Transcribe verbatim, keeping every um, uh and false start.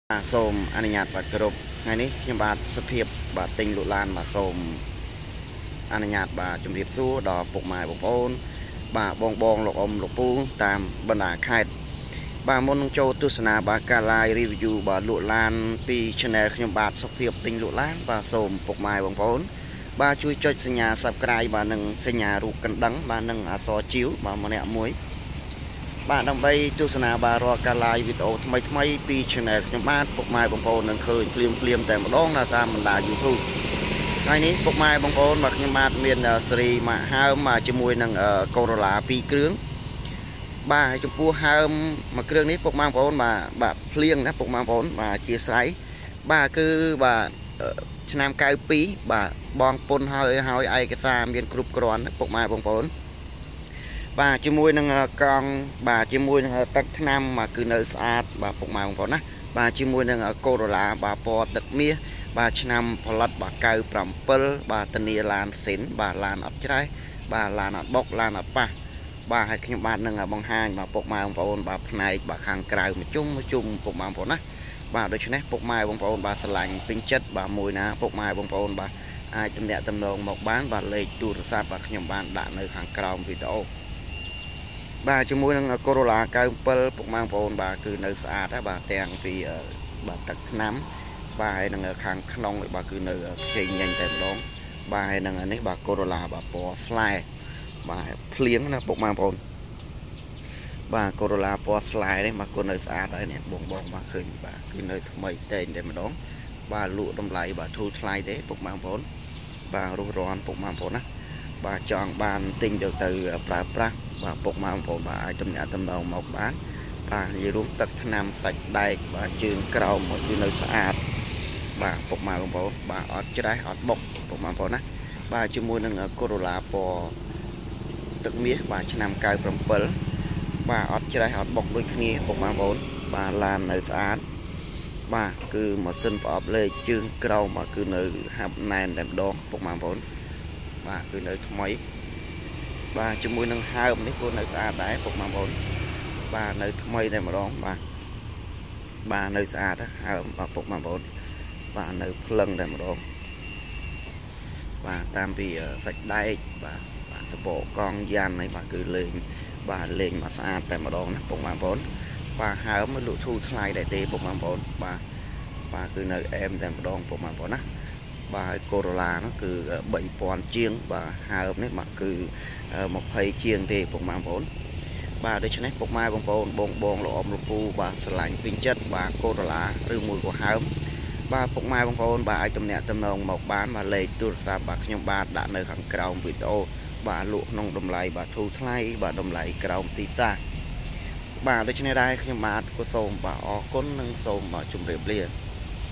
សូមអនុញ្ញាតបាទគោរពថ្ងៃនេះខ្ញុំបាទសុភាពបាទទិញលក់ឡានបាទសូមអនុញ្ញាតបាទជម្រាបសួរដល់ពុកម៉ែបងប្អូនបាទបងបងលោកអ៊ំលោកពូតាមបណ្ដាខេត្តបាទមុននឹងចូលទស្សនាបាទការ live review បាទលក់ឡានពី channel ខ្ញុំបាទសុភាពទិញលក់ឡានបាទសូមពុកម៉ែបងប្អូនបាទជួយចុចសញ្ញា Subscribe បាទនិងសញ្ញារូបកណ្ដឹងបាទនិងអក្សរជីវបាទម្នាក់មួយបាទដើម្បីទស្សនាបាទរាល់ការ live វីដេអូថ្មីថ្មីពី channel ខ្ញុំបាទពុកម៉ែបងប្អូននឹងឃើញភ្លាមភ្លាមតែម្ដងតាមបណ្ដា YouTube ថ្ងៃនេះពុកម៉ែបងប្អូនបាទខ្ញុំបាទមានសេរីមកហើមជាមួយនឹង Corolla ពីរគ្រឿងបាទចំពោះហើមមួយគ្រឿងនេះពុកម៉ែបងប្អូនបាទបាទភ្លៀងណាពុកម៉ែបងប្អូនបាទអធិស្ឋានបាទគឺបាទឆ្នាំកៅពីរបាទបងពុនហើយហើយឯកសារមានគ្រប់គ្រាន់ពុកម៉ែបងប្អូនបាទជាមួយនឹងកង់បាទជាមួយនឹងទឹកថ្នាំមកគឺនៅស្អាតបាទពុកម៉ែបងប្អូនណាបាទជាមួយនឹង Corolla បាទពណ៌ទឹកមាសបាទឆ្នាំផលិតបាទកៅប្រាំពិលបាទធានាឡានសិនបាទឡានអត់ច្រេះបាទឡានអត់បុកឡានអត់ប៉ះបាទហើយខ្ញុំបាទនឹងបង្ហាញបាទពុកម៉ែបងប្អូនបាទផ្នែកបាទខាងក្រៅមួយជុំមួយជុំពុកម៉ែបងប្អូនណាបាទដូច្នេះពុកម៉ែបងប្អូនបាទស្រឡាញ់ពេញចិត្តបាទមួយណាពុកម៉ែបងប្អូនបាទអាចទំនាក់ទំនងមកបានបាទលេខទូរស័ព្ទបាទខ្ញុំបានដាក់នៅខាងក្រោមវីដេអូបាទជាមួយនឹង Corolla កៅពិលពុកម៉ែបងប្អូនបាទគឺនៅស្អាតដែរបាទទាំងពីបាទទឹកថ្នាំបាទហើយនឹងខាងក្នុងបាទគឺនៅខ្ចីញញតែម្ដងបាទហើយនឹងនេះបាទ Corolla បាទពណ៌ស្លែបាទភ្លៀងណាពុកម៉ែបងប្អូនបាទ Corolla ពណ៌ស្លែនេះបាទគាត់នៅស្អាតហើយនេះបងបងបាទឃើញបាទគឺនៅថ្មីតែងតែម្ដងបាទលក់តម្លៃបាទធូរថ្លៃទេពុកម៉ែបងប្អូនបាទរស់រាន់ពុកម៉ែបងប្អូនណាបាទចង់បានទិញយកទៅប្រើប្រាស់បាទពុកម៉ែបងប្អូនបាទអាចទំនាក់ទំនងមកបានបាទនិយាយរួមទឹកថ្នាំសាច់ដែកបាទជើងក្រោមគឺនៅស្អាតបាទពុកម៉ែបងប្អូនបាទអត់ច្រេះអត់បុកពុកម៉ែបងប្អូនណាបាទជាមួយនឹង Corolla ពណ៌ទឹកមាសបាទឆ្នាំកៅប្រាំពិលបាទអត់ច្រេះអត់បុកដូចគ្នាពុកម៉ែបងប្អូនបាទឡាននៅស្អាតបាទគឺម៉ាស៊ីនប្រអប់លេខជើងក្រោមបាទគឺនៅហាប់ណែនតែម្ដងពុកម៉ែបងប្អូនបាទគឺនៅថ្មីបាទជាមួយនឹងហើមនេះក៏នៅស្អាតដែរពុកម៉ែបងប្អូនបាទនៅថ្មីតែម្ដងបាទបាទនៅស្អាតហើមបាទពុកម៉ែបងប្អូនបាទនៅភ្លឹងតែម្ដងបាទតាមពីសាច់ដែកបាទបាទសបកកង់យ៉ាន់នេះបាទគឺលេងបាទលេងមកស្អាតតែម្ដងណាពុកម៉ែបងប្អូនបាទហើមលក់ធូរថ្លៃដែរទេពុកម៉ែបងប្អូនបាទបាទគឺនៅអែមតែម្ដងពុកម៉ែបងប្អូនណាបាទ Corolla នោះគឺបីពាន់ជាងបាទហើមនេះបាទគឺยี่สิบជាងទេពុកម៉ែបងប្អូនបាទដូច្នេះពុកម៉ែបងប្អូនបងបងលោកអ៊ំលោកពូបាទស្រឡាញ់ពេញចិត្តបាទ Corolla ឬមួយក៏ហើមបាទពុកម៉ែបងប្អូនបាទអាចទំនាក់ទំនងមកបានបាទលេខទូរស័ព្ទបាទខ្ញុំបាទដាក់នៅខាងក្រោមវីដេអូបាទលក់ក្នុងតម្លៃបាទធូរថ្លៃបាទតម្លៃក្រោមទីផ្សារបាទដូច្នេះដែរខ្ញុំបាទក៏សូមបាទអរគុណនិងសូមបាទជម្រាបលា